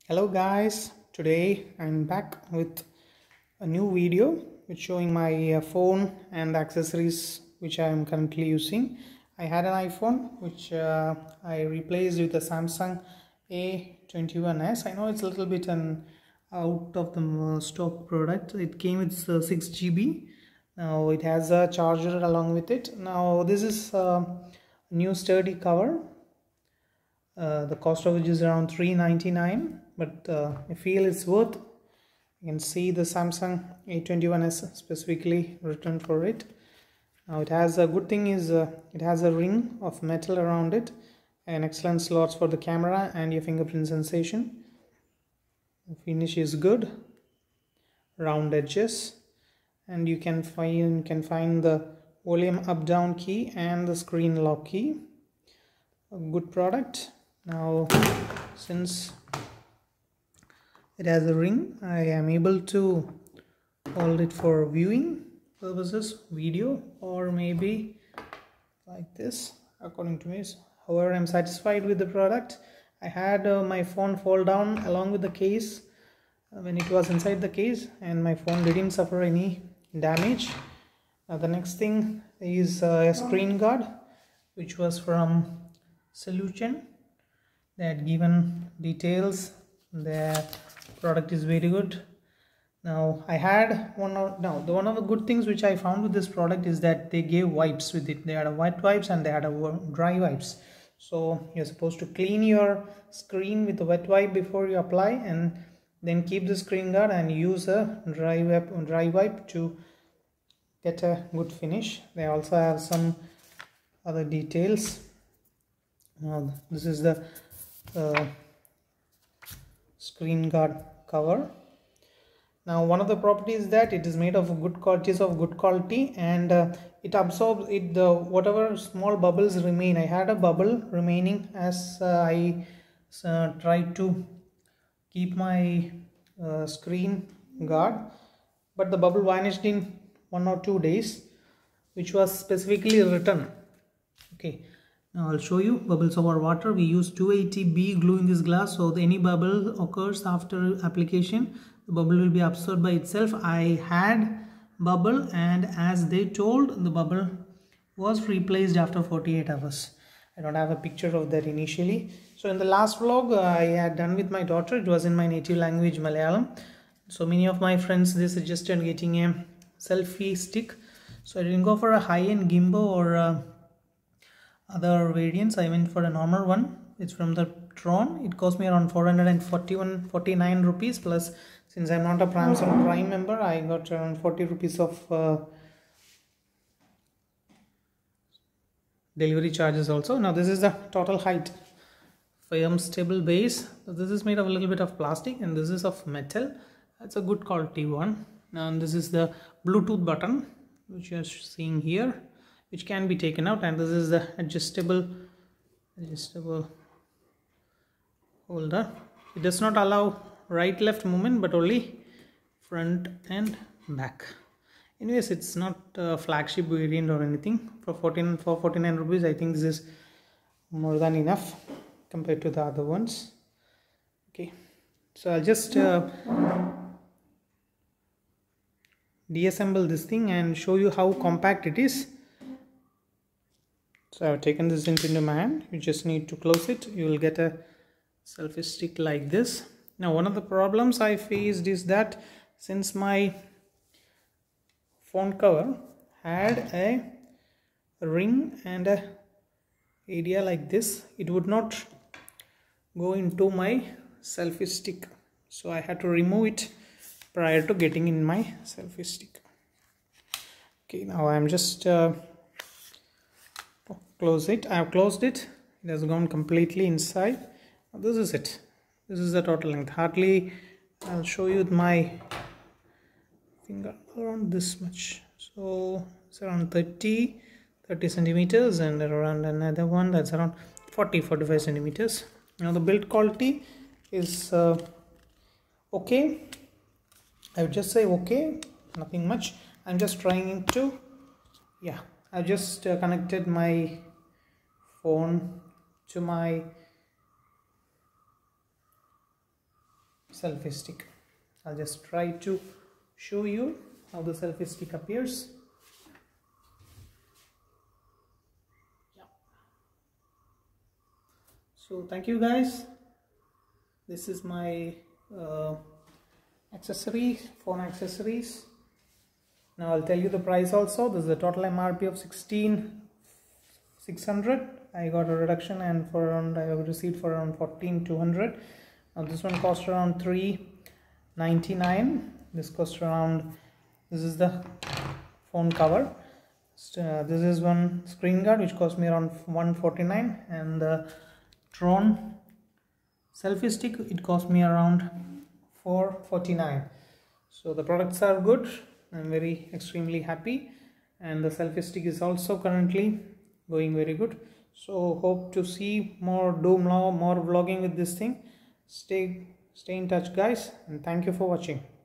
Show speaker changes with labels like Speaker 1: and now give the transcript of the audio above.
Speaker 1: Hello guys, today I'm back with a new video which showing my phone and accessories which I am currently using. I had an iPhone which I replaced with a Samsung A21s. I know it's a little bit an out of the stock product. It came with 6 GB. Now it has a charger along with it. Now this is a new sturdy cover. The cost of which is around $399, but I feel it's worth. You can see the Samsung A21s specifically written for it. Now it has a good thing is it has a ring of metal around it and excellent slots for the camera and your fingerprint sensation. The finish is good, round edges, and you can find the volume up down key and the screen lock key. A good product. Now since it has a ring, I am able to hold it for viewing purposes, video, or maybe like this according to me. However, I'm satisfied with the product. I had my phone fall down along with the case when it was inside the case, and my phone didn't suffer any damage. Now the next thing is a screen guard which was from Solution. They had given details. The product is very good. Now I had one of the good things which I found with this product is that they gave wipes with it. They had a wet wipes and they had a dry wipes. So you're supposed to clean your screen with a wet wipe before you apply, and then keep the screen guard and use a dry wipe to get a good finish. They also have some other details. Now this is the screen guard cover. Now one of the properties is that it is made of good quality, and it absorbs whatever small bubbles remain. I had a bubble remaining as I tried to keep my screen guard, but the bubble vanished in 1 or 2 days, which was specifically written. Okay, now I'll show you bubbles over water. We use 280B glue in this glass, so any bubble occurs after application, the bubble will be absorbed by itself. I had bubble, and as they told, the bubble was replaced after 48 hours. I don't have a picture of that initially. So in the last vlog I had done with my daughter, it was in my native language Malayalam. So many of my friends, they suggested getting a selfie stick. So I didn't go for a high-end gimbal or other variants. I went for a normal one. It's from the Tron. It cost me around 449 rupees, plus since I'm not a Amazon Prime member, I got around 40 rupees of delivery charges also. Now this is the total height. Firm stable base. So this is made of a little bit of plastic, and this is of metal. That's a good quality one. Now this is the Bluetooth button which you are seeing here, which can be taken out, and this is the adjustable holder. It does not allow right left movement, but only front and back. Anyways, it's not a flagship variant or anything. For 49 rupees, I think this is more than enough compared to the other ones. Okay, so I'll just deassemble this thing and show you how compact it is. So I've taken this into my hand. You just need to close it. You will get a selfie stick like this. Now one of the problems I faced is that since my phone cover had a ring and a area like this, it would not go into my selfie stick. So I had to remove it prior to getting in my selfie stick. Okay, now I'm just close it. I have closed it. It has gone completely inside. Now this is it. This is the total length. Hardly, I'll show you with my finger, around this much. So it's around 30 centimeters, and around another one that's around 45 centimeters. Now the build quality is okay. I would just say okay, nothing much. I'm just trying to, yeah, I've just connected my phone to my selfie stick. I'll just try to show you how the selfie stick appears. So thank you guys. This is my phone accessories. Now I'll tell you the price also. This is the total MRP of 16,600. I got a reduction, and for around I have received for around 14,200. Now this one cost around 399. This cost around, this is the phone cover. This is one screen guard which cost me around 149, and the drone selfie stick, it cost me around 449. So the products are good. I'm very extremely happy, and the selfie stick is also currently going very good. So hope to see more vlogging with this thing. Stay in touch guys, and thank you for watching.